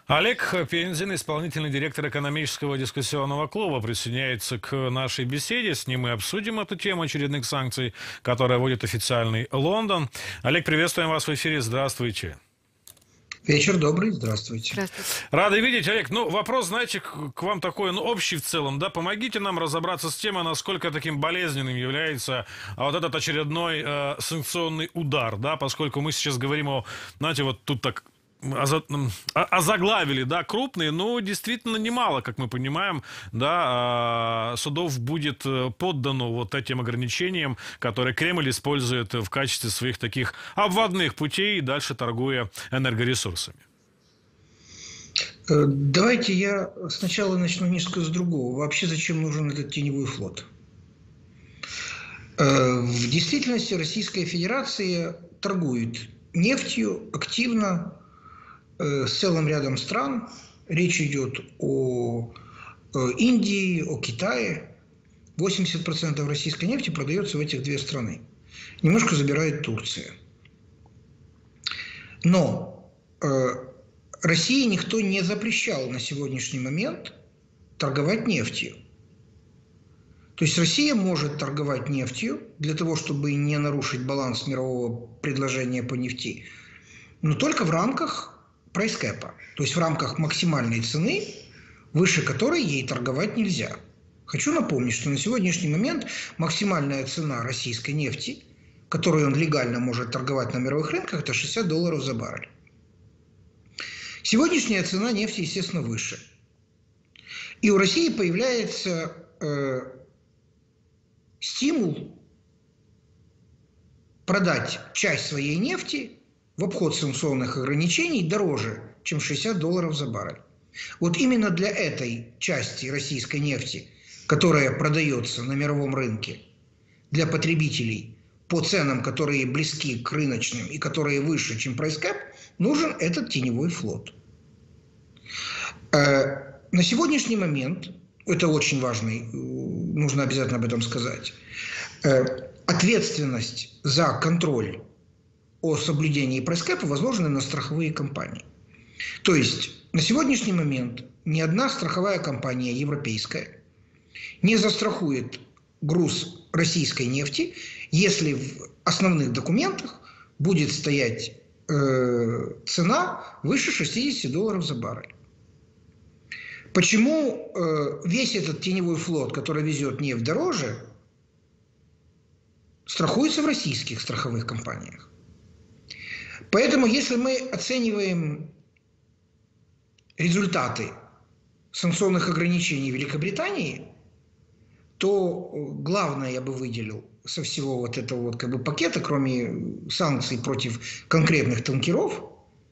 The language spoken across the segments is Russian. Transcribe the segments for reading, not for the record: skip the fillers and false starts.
Олег Пензин, исполнительный директор экономического дискуссионного клуба, присоединяется к нашей беседе. С ним мы обсудим эту тему очередных санкций, которые вводит официальный Лондон. Олег, приветствуем вас в эфире. Здравствуйте. Вечер добрый, здравствуйте. Здравствуйте. Рады видеть, Олег. Вопрос, знаете, к вам такой, общий в целом, да, помогите нам разобраться с темой, насколько таким болезненным является вот этот очередной санкционный удар, да, поскольку мы сейчас говорим о, знаете, вот тут так озаглавили, да, крупные, но действительно немало, как мы понимаем, да, судов будет поддано вот этим ограничениям, которые Кремль использует в качестве своих таких обводных путей, дальше торгуя энергоресурсами. Давайте я сначала начну несколько с другого. Вообще, зачем нужен этот теневой флот? В действительности Российская Федерация торгует нефтью активно с целым рядом стран. Речь идет о Индии, о Китае. 80% российской нефти продается в этих две страны. Немножко забирает Турция. Но России никто не запрещал на сегодняшний момент торговать нефтью. То есть Россия может торговать нефтью для того, чтобы не нарушить баланс мирового предложения по нефти, но только в рамках прайскэпа, то есть в рамках максимальной цены, выше которой ей торговать нельзя. Хочу напомнить, что на сегодняшний момент максимальная цена российской нефти, которую он легально может торговать на мировых рынках, это $60 за баррель. Сегодняшняя цена нефти, естественно, выше. И у России появляется стимул продать часть своей нефти в обход санкционных ограничений дороже, чем $60 за баррель. Вот именно для этой части российской нефти, которая продается на мировом рынке для потребителей по ценам, которые близки к рыночным и которые выше, чем прайскэп, нужен этот теневой флот. На сегодняшний момент, это очень важно, нужно обязательно об этом сказать, ответственность за контроль о соблюдении прайскэпа возложены на страховые компании. То есть на сегодняшний момент ни одна страховая компания европейская не застрахует груз российской нефти, если в основных документах будет стоять цена выше $60 за баррель. Почему весь этот теневой флот, который везет нефть дороже, страхуется в российских страховых компаниях? Поэтому, если мы оцениваем результаты санкционных ограничений Великобритании, то главное я бы выделил со всего вот этого вот как бы пакета, кроме санкций против конкретных танкеров,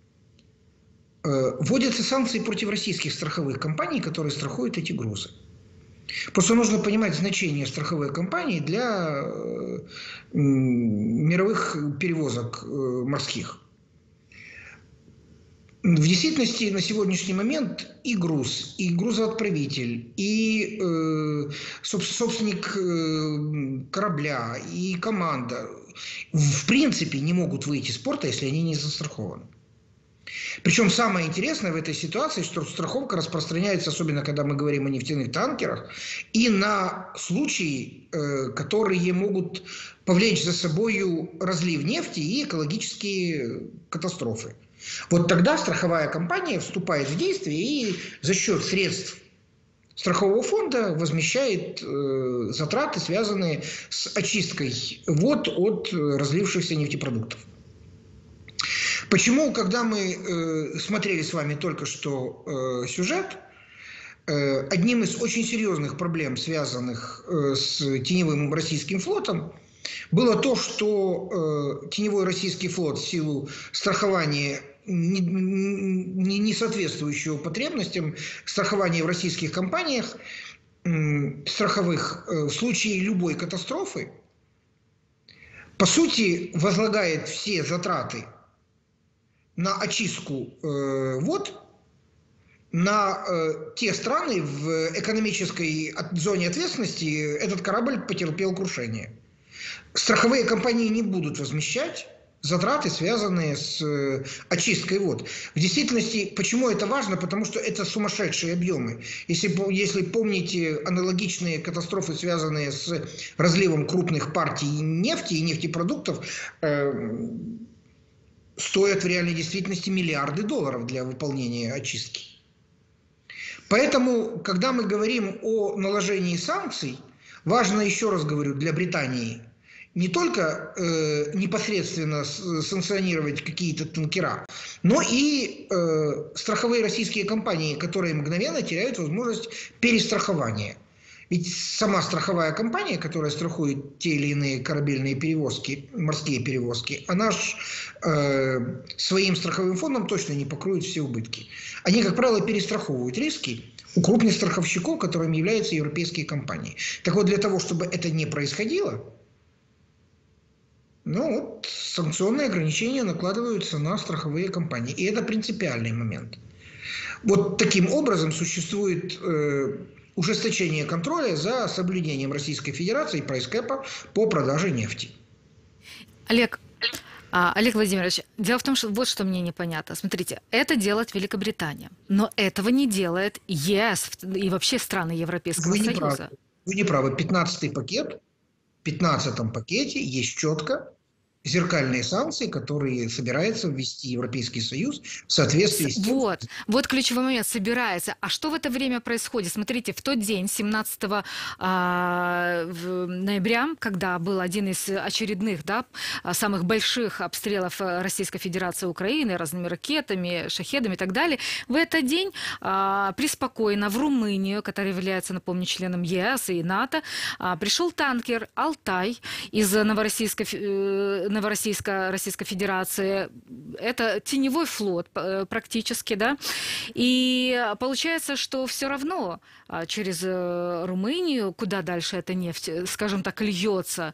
вводятся санкции против российских страховых компаний, которые страхуют эти грузы. Просто нужно понимать значение страховой компании для мировых перевозок морских. В действительности на сегодняшний момент и груз, и грузоотправитель, и собственник корабля, и команда в принципе не могут выйти с порта, если они не застрахованы. Причем самое интересное в этой ситуации, что страховка распространяется, особенно когда мы говорим о нефтяных танкерах, и на случаи, которые могут повлечь за собой разлив нефти и экологические катастрофы. Вот тогда страховая компания вступает в действие и за счет средств страхового фонда возмещает затраты, связанные с очисткой вод от разлившихся нефтепродуктов. Почему, когда мы смотрели с вами только что сюжет, одним из очень серьезных проблем, связанных с теневым российским флотом, было то, что теневой российский флот в силу страхования не соответствующего потребностям, страхования в российских компаниях страховых в случае любой катастрофы, по сути, возлагает все затраты на очистку вод на те страны, в экономической зоне ответственности этот корабль потерпел крушение. Страховые компании не будут возмещать затраты, связанные с очисткой вод. В действительности, почему это важно? Потому что это сумасшедшие объемы. Если помните аналогичные катастрофы, связанные с разливом крупных партий нефти и нефтепродуктов, стоят в реальной действительности миллиарды долларов для выполнения очистки. Поэтому, когда мы говорим о наложении санкций, важно, еще раз говорю, для Британии не только непосредственно санкционировать какие-то танкера, но и страховые российские компании, которые мгновенно теряют возможность перестрахования. Ведь сама страховая компания, которая страхует те или иные корабельные перевозки, морские перевозки, она ж своим страховым фондом точно не покроет все убытки. Они, как правило, перестраховывают риски у крупных страховщиков, которыми являются европейские компании. Так вот, для того, чтобы это не происходило, санкционные ограничения накладываются на страховые компании. И это принципиальный момент. Вот таким образом существует ужесточение контроля за соблюдением Российской Федерации прайскэпа по продаже нефти. Олег Владимирович, дело в том, что вот что мне непонятно. Смотрите, это делает Великобритания, но этого не делает ЕС и вообще страны Европейского Союза. Вы не правы. 15-й пакет. В 15-м пакете есть четко зеркальные санкции, которые собирается ввести Европейский Союз в соответствии с тем... Вот ключевой момент. Собирается. А что в это время происходит? Смотрите, в тот день, 17 ноября, когда был один из очередных, самых больших обстрелов Российской Федерации Украины разными ракетами, шахедами и так далее, в этот день преспокойно в Румынию, которая является, напомню, членом ЕС и НАТО, пришел танкер «Алтай» из Российской Федерации. Это теневой флот практически, И получается, что все равно через Румынию, куда дальше эта нефть, скажем так, льется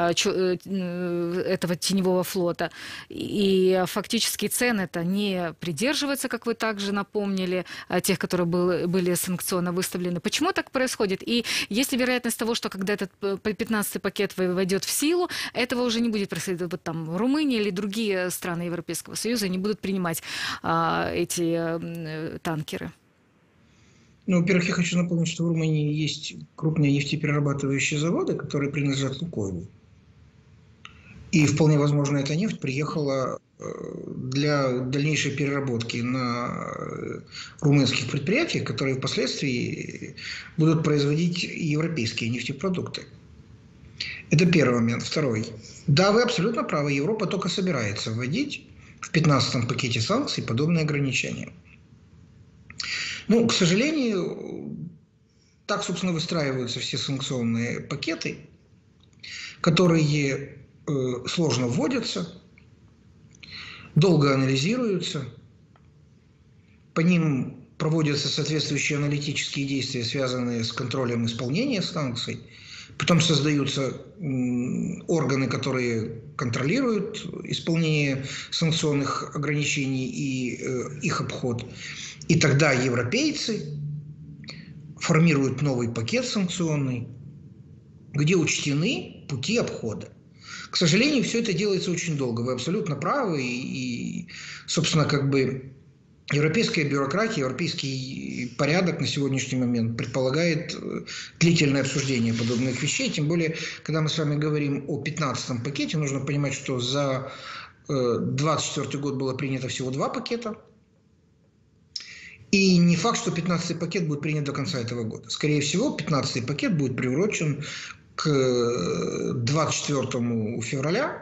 этого теневого флота. И фактически цены-то не придерживаются, как вы также напомнили, тех, которые были санкционно выставлены. Почему так происходит? И есть ли вероятность того, что когда этот 15-й пакет войдет в силу, этого уже не будет происходить? Вот там Румыния или другие страны Европейского Союза не будут принимать эти танкеры? Во-первых, я хочу напомнить, что в Румынии есть крупные нефтеперерабатывающие заводы, которые принадлежат «Лукойлу». И вполне возможно, эта нефть приехала для дальнейшей переработки на румынских предприятиях, которые впоследствии будут производить европейские нефтепродукты. Это первый момент. Второй. Да, вы абсолютно правы. Европа только собирается вводить в 15-м пакете санкций подобные ограничения. К сожалению, так, собственно, выстраиваются все санкционные пакеты, которые сложно вводятся, долго анализируются, по ним проводятся соответствующие аналитические действия, связанные с контролем исполнения санкций. Потом создаются органы, которые контролируют исполнение санкционных ограничений и их обход. И тогда европейцы формируют новый пакет санкционный, где учтены пути обхода. К сожалению, все это делается очень долго. Вы абсолютно правы. И собственно, европейская бюрократия, европейский порядок на сегодняшний момент предполагает длительное обсуждение подобных вещей. Тем более, когда мы с вами говорим о 15-м пакете, нужно понимать, что за 2024 год было принято всего 2 пакета. И не факт, что 15-й пакет будет принят до конца этого года. Скорее всего, 15-й пакет будет приурочен к 24 февраля.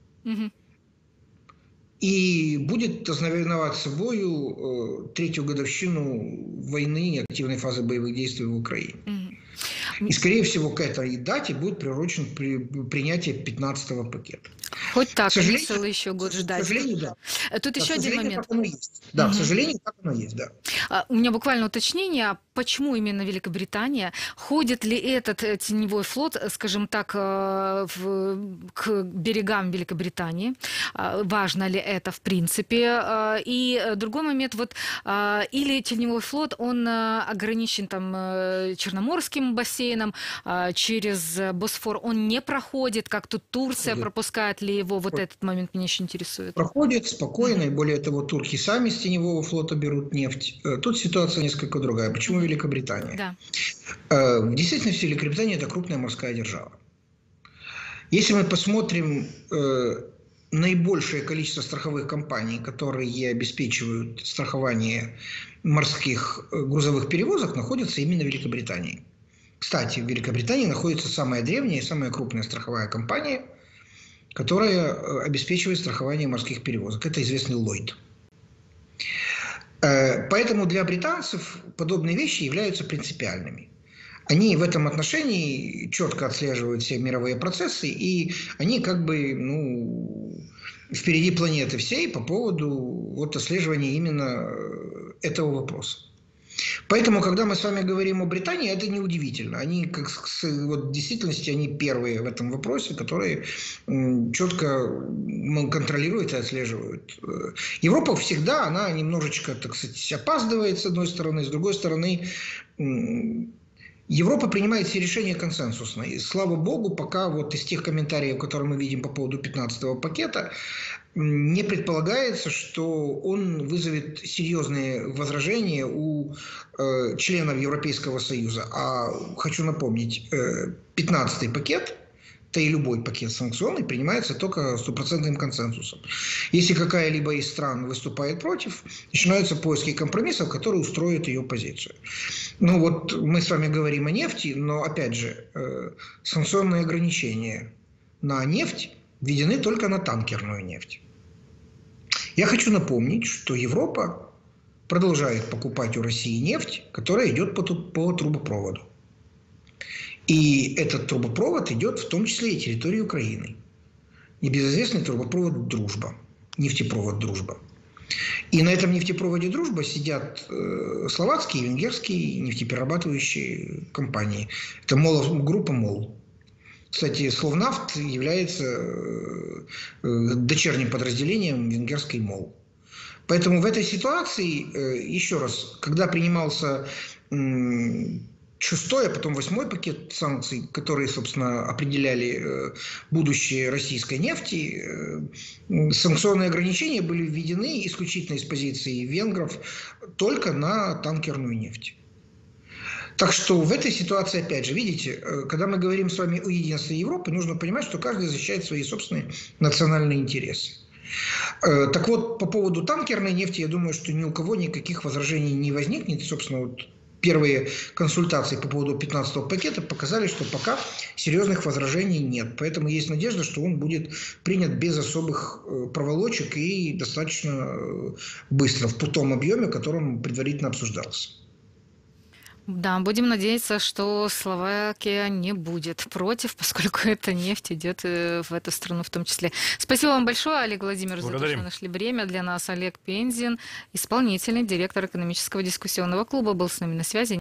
И будет ознаменовать собою 3-ю годовщину войны и активной фазы боевых действий в Украине. И, скорее всего, к этой дате будет приурочено принятие 15-го пакета. Хоть так, не целый еще год ждать. К сожалению, да. Тут еще один момент. Да, к сожалению, так оно есть, да. У меня буквально уточнение, почему именно Великобритания? Ходит ли этот теневой флот, скажем так, к берегам Великобритании? Важно ли это в принципе? И другой момент, или теневой флот, он ограничен там Черноморским бассейном, через Босфор он не проходит, как тут Турция пропускает ли или его вот этот момент меня еще интересует? Проходит спокойно, и более того, турки сами с теневого флота берут нефть. Тут ситуация несколько другая. Почему Великобритания? Да. В действительности Великобритания – это крупная морская держава. Если мы посмотрим наибольшее количество страховых компаний, которые обеспечивают страхование морских грузовых перевозок, находятся именно в Великобритании. Кстати, в Великобритании находится самая древняя и самая крупная страховая компания, которая обеспечивает страхование морских перевозок. Это известный Lloyd. Поэтому для британцев подобные вещи являются принципиальными. Они в этом отношении четко отслеживают все мировые процессы, и они как бы, впереди планеты всей по поводу вот отслеживания именно этого вопроса. Поэтому, когда мы с вами говорим о Британии, это неудивительно. Они, в действительности, они первые в этом вопросе, которые четко контролируют и отслеживают. Европа всегда, она немножечко, так сказать, опаздывает с одной стороны, с другой стороны, Европа принимает все решения консенсусно. И слава богу, пока вот из тех комментариев, которые мы видим по поводу 15-го пакета, не предполагается, что он вызовет серьезные возражения у членов Европейского Союза. А хочу напомнить, 15-й пакет, да и любой пакет санкционный, принимается только стопроцентным консенсусом. Если какая-либо из стран выступает против, начинаются поиски компромиссов, которые устроят ее позицию. Вот мы с вами говорим о нефти, но опять же, санкционные ограничения на нефть введены только на танкерную нефть. Я хочу напомнить, что Европа продолжает покупать у России нефть, которая идет по трубопроводу. И этот трубопровод идет в том числе и территории Украины. Небезызвестный трубопровод «Дружба», нефтепровод «Дружба». И на этом нефтепроводе «Дружба» сидят словацкие и венгерские нефтеперерабатывающие компании. Это группа МОЛ. Кстати, Словнафт является дочерним подразделением венгерской МОЛ. Поэтому в этой ситуации, еще раз, когда принимался 6-й, а потом 8-й пакет санкций, которые, собственно, определяли будущее российской нефти, санкционные ограничения были введены исключительно из позиции венгров только на танкерную нефть. Так что в этой ситуации, опять же, видите, когда мы говорим с вами о единстве Европы, нужно понимать, что каждый защищает свои собственные национальные интересы. Так вот, по поводу танкерной нефти, я думаю, что ни у кого никаких возражений не возникнет. Собственно, вот первые консультации по поводу 15-го пакета показали, что пока серьезных возражений нет. Поэтому есть надежда, что он будет принят без особых проволочек и достаточно быстро, в том объеме, в котором предварительно обсуждался. Да, будем надеяться, что Словакия не будет против, поскольку эта нефть идет в эту страну в том числе. Спасибо вам большое, Олег Владимирович, за то, что нашли время для нас. Олег Пензин, исполнительный директор экономического дискуссионного клуба, был с нами на связи.